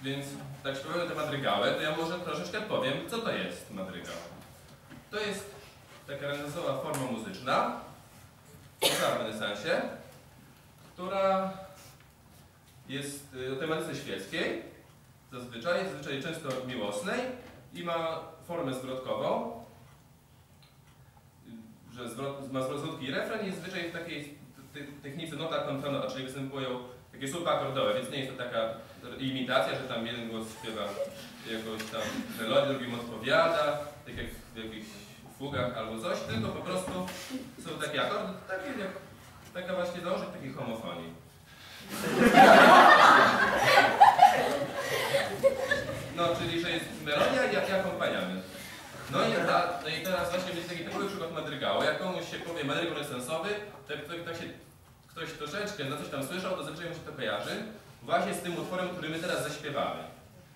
Więc tak śpiewamy te madrygały, to ja może troszeczkę powiem, co to jest madrygał. To jest taka renesansowa forma muzyczna, w renesansie, która jest o tematyce świeckiej, zazwyczaj często miłosnej i ma formę zwrotkową, że ma zwrotki i refren, jest zwyczaj w takiej technice nota kontra nota, czyli występują takie słupy akordowe, więc nie jest to taka imitacja, że tam jeden głos śpiewa jakąś tam melodię, drugi mu odpowiada, tak jak w jakichś fugach albo coś, tylko po prostu są takie akordy, taka właśnie dążek takiej homofonii. No, czyli że jest melodia i akompaniament. No i teraz właśnie będzie taki typowy przykład madrygału. Jak komuś się powie madrygał renesansowy, tak się ktoś troszeczkę na coś tam słyszał, to zazwyczaj mu się to kojarzy właśnie z tym utworem, który my teraz zaśpiewamy.